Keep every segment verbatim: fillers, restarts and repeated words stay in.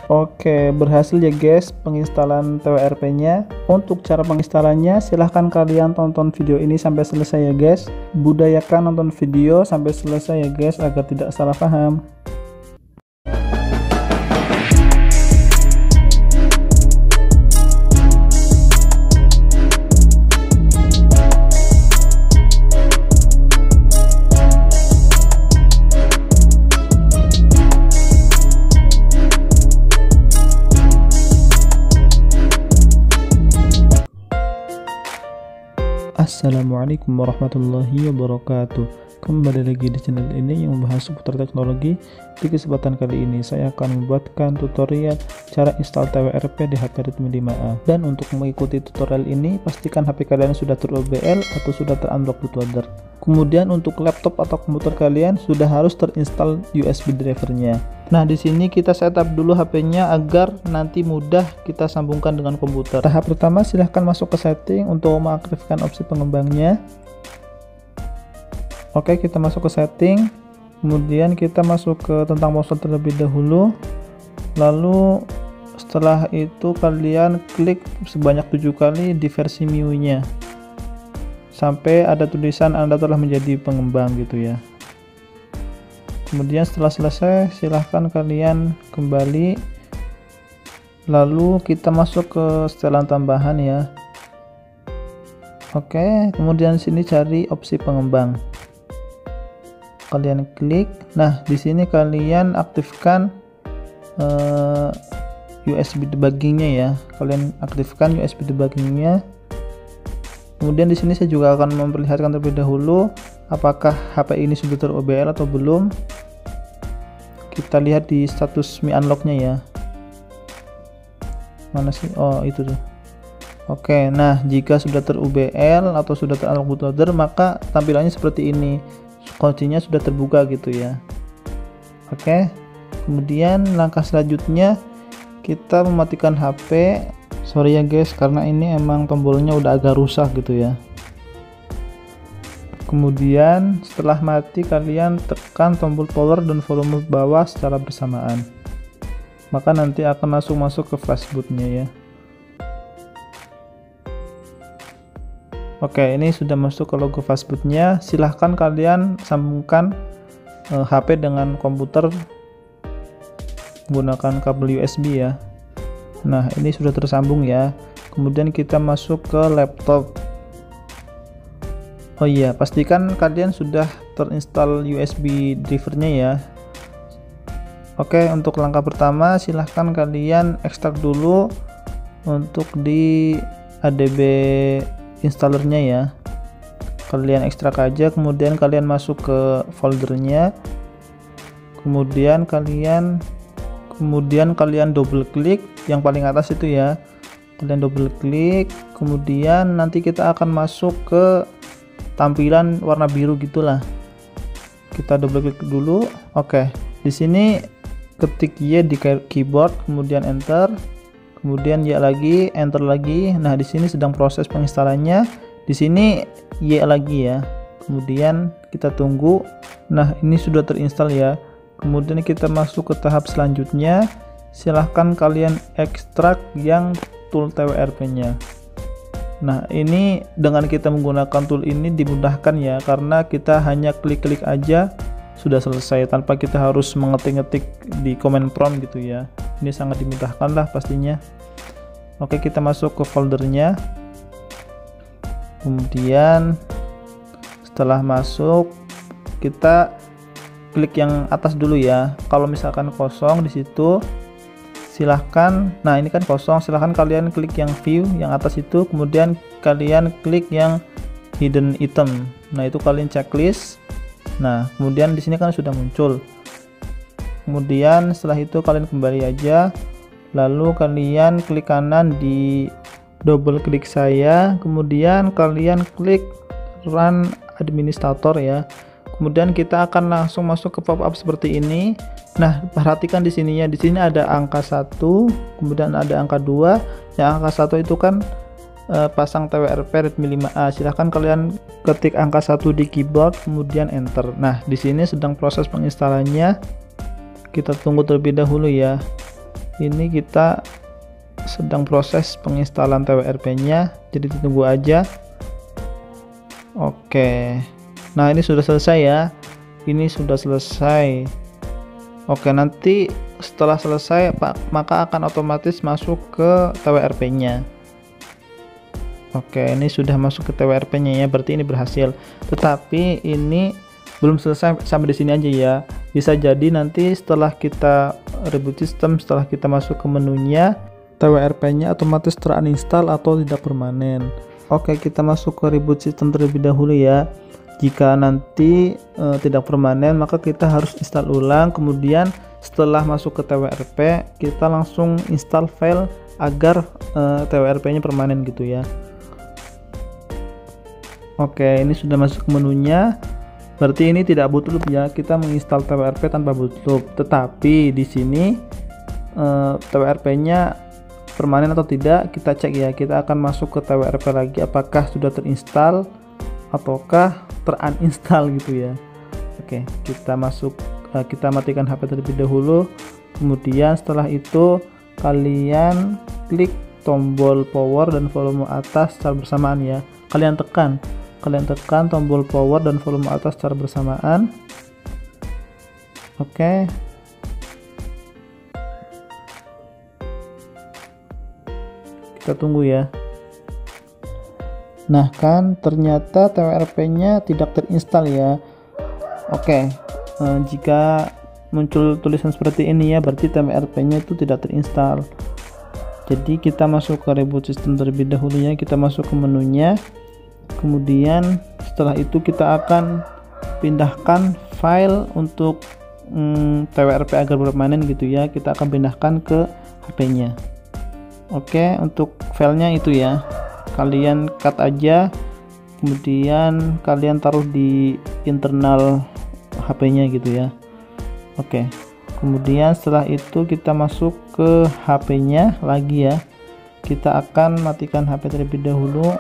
Oke, berhasil ya guys penginstalan T W R P-nya. Untuk cara penginstalannya silahkan kalian tonton video ini sampai selesai ya guys. Budayakan nonton video sampai selesai ya guys agar tidak salah paham. Assalamualaikum warahmatullahi wabarakatuh. Kembali lagi di channel ini yang membahas seputar teknologi. Di kesempatan kali ini saya akan membuatkan tutorial cara install T W R P di H P Redmi lima A. Dan untuk mengikuti tutorial ini pastikan H P kalian sudah ter-O B L atau sudah ter-unlock bootloader. Kemudian untuk laptop atau komputer kalian sudah harus terinstall U S B drivernya. Nah, di sini kita setup dulu H P-nya agar nanti mudah kita sambungkan dengan komputer. Tahap pertama silahkan masuk ke setting untuk mengaktifkan opsi pengembangnya. Oke, kita masuk ke setting. Kemudian kita masuk ke tentang ponsel terlebih dahulu. Lalu setelah itu kalian klik sebanyak tujuh kali di versi M I U-nya. Sampai ada tulisan Anda telah menjadi pengembang gitu ya. Kemudian setelah selesai silahkan kalian kembali, lalu kita masuk ke setelan tambahan ya. Oke, kemudian sini cari opsi pengembang, kalian klik. Nah, di sini kalian aktifkan uh, U S B debuggingnya ya, kalian aktifkan U S B debuggingnya. Kemudian di sini saya juga akan memperlihatkan terlebih dahulu apakah H P ini sudah ter-O B L atau belum. Kita lihat di status Mi Unlock-nya ya. Mana sih? Oh, itu tuh. Oke, nah jika sudah ter-O B L atau sudah ter-unlock bootloader maka tampilannya seperti ini. Kuncinya sudah terbuka gitu ya. Oke. Kemudian langkah selanjutnya kita mematikan H P. Sorry ya guys, karena ini emang tombolnya udah agak rusak gitu ya. Kemudian setelah mati kalian tekan tombol power dan volume bawah secara bersamaan, maka nanti akan langsung masuk ke flashbootnya ya. Oke, ini sudah masuk ke logo flashbootnya. Silahkan kalian sambungkan eh, H P dengan komputer menggunakan kabel U S B ya. Nah, ini sudah tersambung ya. Kemudian kita masuk ke laptop. Oh iya, pastikan kalian sudah terinstall U S B drivernya ya. Oke, untuk langkah pertama silahkan kalian ekstrak dulu untuk di A D B installernya ya. Kalian ekstrak aja, kemudian kalian masuk ke foldernya. Kemudian kalian kemudian kalian double klik yang paling atas itu ya. Kalian double klik, kemudian nanti kita akan masuk ke tampilan warna biru gitulah. Kita double klik dulu. Oke, di sini ketik Y di keyboard, kemudian enter, kemudian Y lagi, enter lagi. Nah, di sini sedang proses penginstalannya. Di sini Y lagi ya. Kemudian kita tunggu. Nah, ini sudah terinstall ya. Kemudian kita masuk ke tahap selanjutnya. Silahkan kalian ekstrak yang tool T W R P-nya. Nah, ini dengan kita menggunakan tool ini dimudahkan ya, karena kita hanya klik-klik aja sudah selesai tanpa kita harus mengetik-ngetik di command prompt gitu ya. Ini sangat dimudahkan lah pastinya. Oke, kita masuk ke foldernya. Kemudian setelah masuk kita klik yang atas dulu ya. Kalau misalkan kosong di situ silahkan, nah ini kan kosong, silahkan kalian klik yang view yang atas itu, kemudian kalian klik yang hidden item. Nah, itu kalian checklist. Nah, kemudian di sini kan sudah muncul. Kemudian setelah itu kalian kembali aja, lalu kalian klik kanan di double klik saya, kemudian kalian klik run administrator ya. Kemudian kita akan langsung masuk ke pop-up seperti ini. Nah, perhatikan di sininya, di sini ada angka satu, kemudian ada angka dua. Yang angka satu itu kan e, pasang T W R P Redmi lima A. Silahkan kalian ketik angka satu di keyboard, kemudian enter. Nah, di sini sedang proses penginstalannya. Kita tunggu terlebih dahulu ya. ini kita sedang proses penginstalan T W R P nya, jadi ditunggu aja. Oke, nah ini sudah selesai ya, ini sudah selesai. Oke, nanti setelah selesai maka akan otomatis masuk ke T W R P nya. Oke, ini sudah masuk ke T W R P nya ya, berarti ini berhasil. Tetapi ini belum selesai sampai di sini aja ya. Bisa jadi nanti setelah kita reboot sistem, setelah kita masuk ke menunya, T W R P nya otomatis teruninstall atau tidak permanen. Oke, kita masuk ke reboot sistem terlebih dahulu ya. Jika nanti e, tidak permanen, maka kita harus install ulang. Kemudian setelah masuk ke T W R P, kita langsung install file agar e, T W R P nya permanen gitu ya. Oke, ini sudah masuk ke menunya. Berarti ini tidak bootloop ya. Kita menginstal T W R P tanpa bootloop. Tetapi di sini e, T W R P nya permanen atau tidak, kita cek ya. Kita akan masuk ke T W R P lagi, apakah sudah terinstall ataukah teruninstall gitu ya. Oke, kita masuk, uh, kita matikan H P terlebih dahulu. Kemudian setelah itu kalian klik tombol power dan volume atas secara bersamaan ya. Kalian tekan, kalian tekan tombol power dan volume atas secara bersamaan. Oke. Kita tunggu ya. Nah kan ternyata T W R P nya tidak terinstall ya. Oke, eh, jika muncul tulisan seperti ini ya, berarti T W R P nya itu tidak terinstall. Jadi kita masuk ke reboot system terlebih dahulu ya. Kita masuk ke menunya, kemudian setelah itu kita akan pindahkan file untuk hmm, T W R P agar permanen gitu ya. Kita akan pindahkan ke H P nya. Oke, untuk filenya itu ya, kalian cut aja, kemudian kalian taruh di internal H P nya gitu ya. Oke, kemudian setelah itu kita masuk ke H P nya lagi ya. Kita akan matikan H P terlebih dahulu,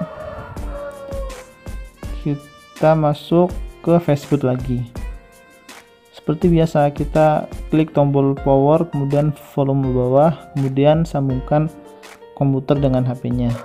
kita masuk ke Facebook lagi. Seperti biasa, kita klik tombol power, kemudian volume bawah, kemudian sambungkan komputer dengan H P nya.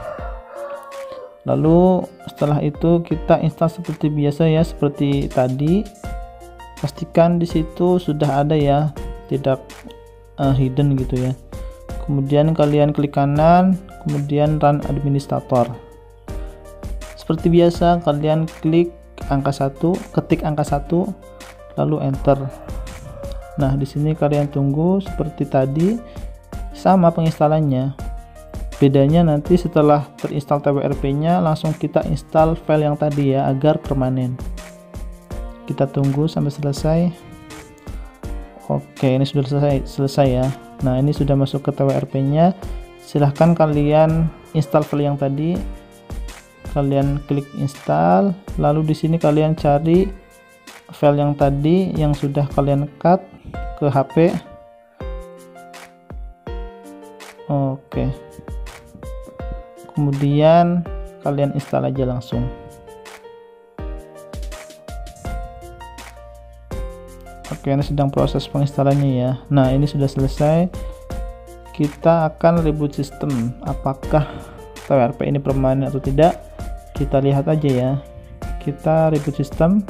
Lalu setelah itu kita install seperti biasa ya, seperti tadi. Pastikan di situ sudah ada ya, tidak uh, hidden gitu ya. Kemudian kalian klik kanan, kemudian run administrator. Seperti biasa kalian klik angka satu, ketik angka satu, lalu enter. Nah di sini kalian tunggu seperti tadi, sama penginstalannya. Bedanya nanti setelah terinstall T W R P nya langsung kita install file yang tadi ya, agar permanen. Kita tunggu sampai selesai. Oke, ini sudah selesai selesai ya. Nah ini sudah masuk ke T W R P nya. Silahkan kalian install file yang tadi, kalian klik install, lalu di sini kalian cari file yang tadi yang sudah kalian cut ke H P. Oke, kemudian kalian install aja langsung. Oke, ini sedang proses penginstalannya ya. Nah ini sudah selesai. Kita akan reboot sistem, apakah T W R P ini permanen atau tidak, kita lihat aja ya. Kita reboot sistem.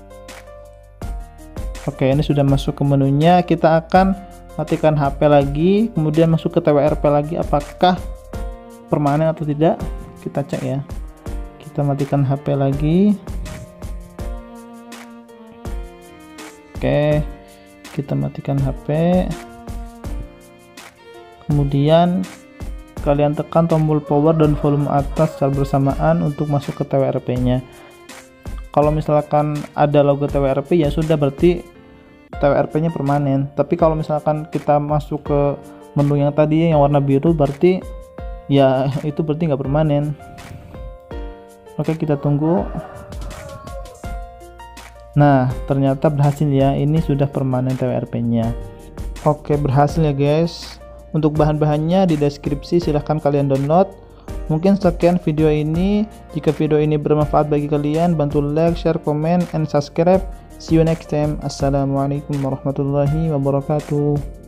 Oke, ini sudah masuk ke menunya. Kita akan matikan H P lagi, kemudian masuk ke T W R P lagi, apakah permanen atau tidak, kita cek ya. Kita matikan H P lagi. Oke, kita matikan H P, kemudian kalian tekan tombol power dan volume atas secara bersamaan untuk masuk ke T W R P nya. Kalau misalkan ada logo T W R P ya sudah, berarti T W R P nya permanen. Tapi kalau misalkan kita masuk ke menu yang tadi yang warna biru, berarti ya itu berarti nggak permanen. Oke, kita tunggu. Nah ternyata berhasil ya, ini sudah permanen T W R P nya. Oke, berhasil ya guys. Untuk bahan-bahannya di deskripsi, silahkan kalian download. Mungkin sekian video ini. Jika video ini bermanfaat bagi kalian, bantu like, share, comment, and subscribe. See you next time. Assalamualaikum warahmatullahi wabarakatuh.